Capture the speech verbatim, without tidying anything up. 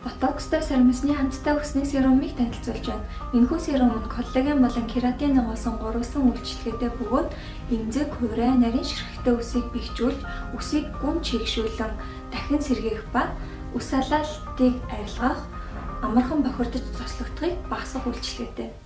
Ботокстой сарамсны хамттай үсний серумыг танилцуулж байна. Энэхүү серумд коллаген болон кератин нугасан гурван үйлчилгээтэй бөгөөд эмзэг, хуврай, нарийн ширхэгтэй үсийг бэхжүүлж, үсийг гүн чийгшүүлэн дахин сэргээх ба үс алаалтыг арилгах, амархан бохирдож зослогдохыг багасгах үйлчилгээтэй.